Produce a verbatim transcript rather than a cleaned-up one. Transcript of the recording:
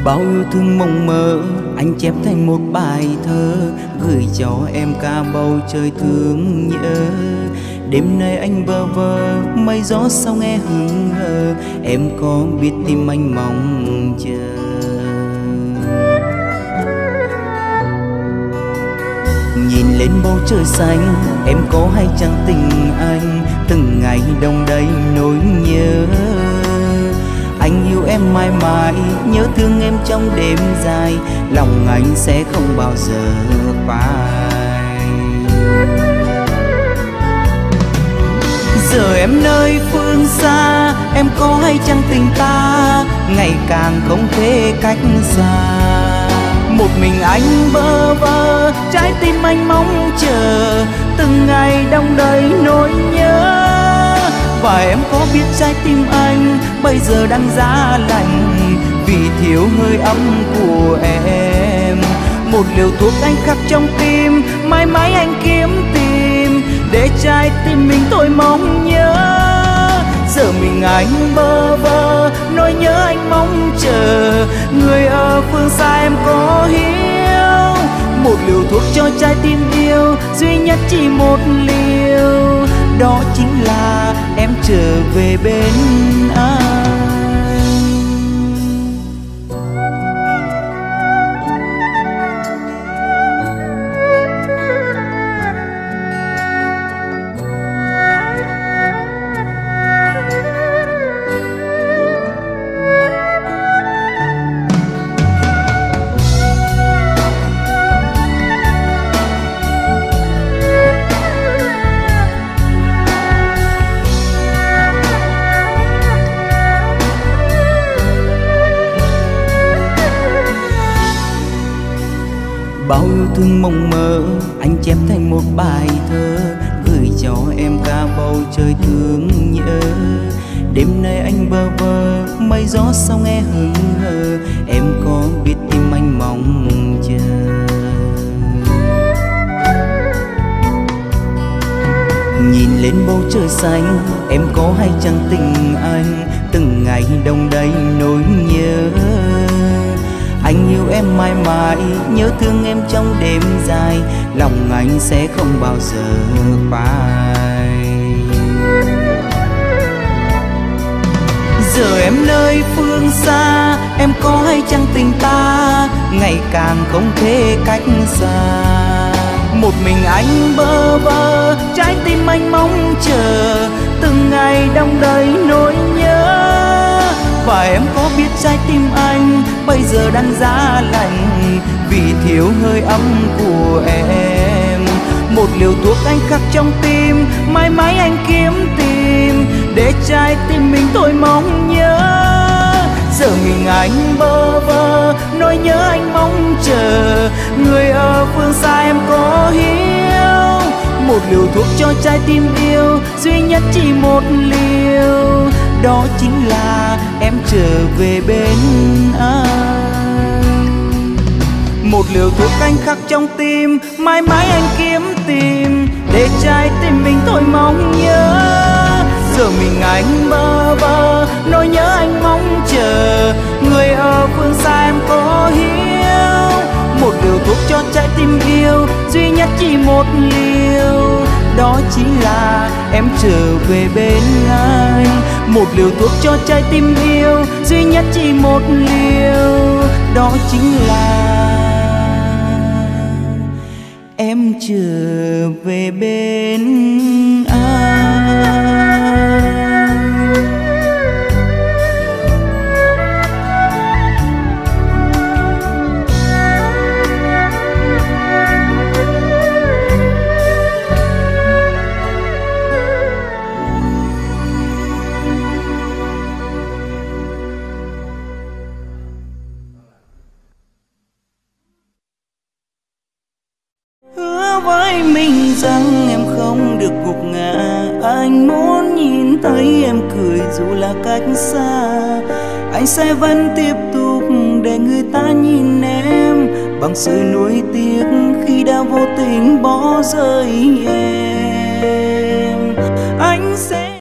Bao yêu thương mộng mơ anh chép thành một bài thơ, gửi cho em cả bầu trời thương nhớ. Đêm nay anh bơ vơ mây gió sao nghe hững hờ, em có biết tim anh mong chờ. Nhìn lên bầu trời xanh em có hay chăng tình anh, từng ngày đông đầy nỗi nhớ. Anh yêu em mãi mãi, nhớ thương em trong đêm dài, lòng anh sẽ không bao giờ phai. Giờ em nơi phương xa, em có hay chăng tình ta ngày càng không thể cách xa. Một mình anh bơ vơ, trái tim anh mong chờ, từng ngày đông đầy nỗi nhớ. Và em có biết trái tim anh bây giờ đang giá lạnh, vì thiếu hơi ấm của em. Một liều thuốc anh khắc trong tim, mãi mãi anh kiếm tìm, để trái tim mình thôi mong nhớ. Giờ mình anh bơ vơ, nỗi nhớ anh mong chờ, người ở phương xa em có hiểu. Một liều thuốc cho trái tim yêu, duy nhất chỉ một liều, đó chính là em trở về bên anh. Bao yêu thương mộng mơ anh chép thành một bài thơ, gửi cho em cả bầu trời thương nhớ. Đêm nay anh bơ vơ mây gió sao nghe hững hờ, em có biết tim anh mong chờ. Nhìn lên bầu trời xanh em có hay chăng tình anh, từng ngày đông đầy nỗi nhớ. Anh yêu em mãi mãi, nhớ thương em trong đêm dài, lòng anh sẽ không bao giờ phai. Giờ em nơi phương xa, em có hay chăng tình ta ngày càng không thể cách xa. Một mình anh bơ vơ, trái tim anh mong chờ, từng ngày đông đầy nỗi nhớ. Và em có biết trái tim anh bây giờ đang giá lạnh, vì thiếu hơi ấm của em. Một liều thuốc anh khắc trong tim, mãi mãi anh kiếm tìm, để trái tim mình thôi mong nhớ. Giờ mình anh bơ vơ, nỗi nhớ anh mong chờ, người ở phương xa em có hiểu. Một liều thuốc cho trái tim yêu, duy nhất chỉ một liều, đó chính là em trở về bên anh. Một liều thuốc anh khắc trong tim, mãi mãi anh kiếm tìm, để trái tim mình thôi mong nhớ. Giờ mình anh bơ vơ, nỗi nhớ anh mong chờ, người ở phương xa em có hiểu. Một liều thuốc cho trái tim yêu, duy nhất chỉ một liều, đó chính là em trở về bên anh. Một liều thuốc cho trái tim yêu, duy nhất chỉ một liều, đó chính là em trở về bên anh. Với mình rằng em không được gục ngã, anh muốn nhìn thấy em cười dù là cách xa. Anh sẽ vẫn tiếp tục để người ta nhìn em bằng sự nuối tiếc khi đã vô tình bỏ rơi em. Anh sẽ